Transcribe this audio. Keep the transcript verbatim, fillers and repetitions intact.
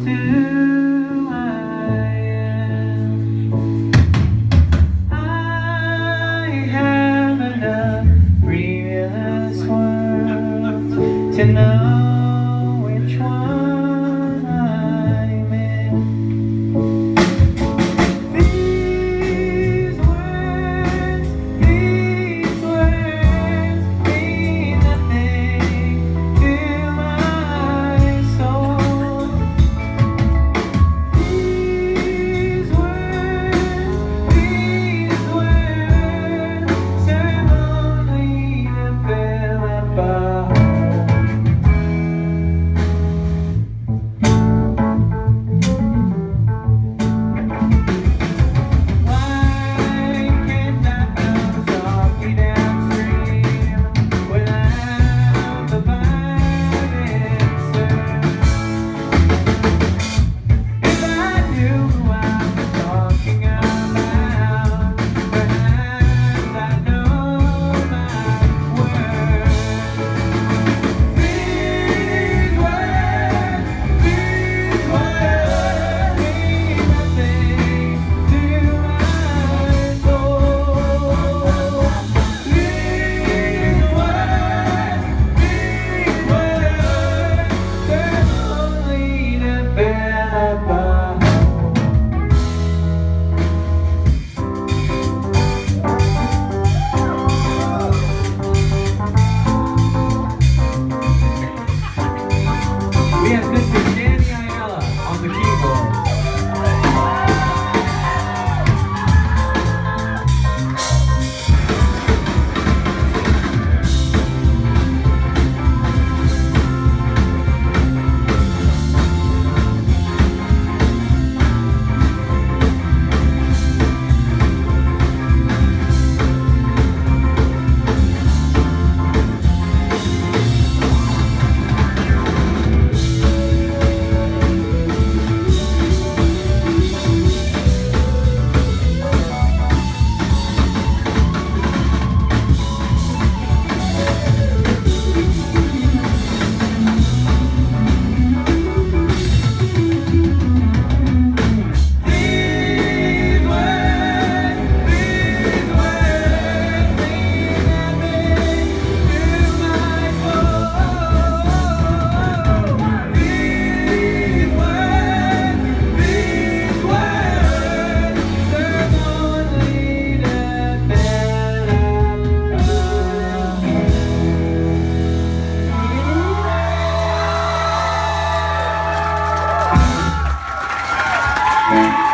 who I am. I have enough previous worlds to know which one I'm in. These words, these words mean nothing to my soul. These words, these words serve only to fill up a hole. We have Mister Danny Ayala on the keyboard. Thank you.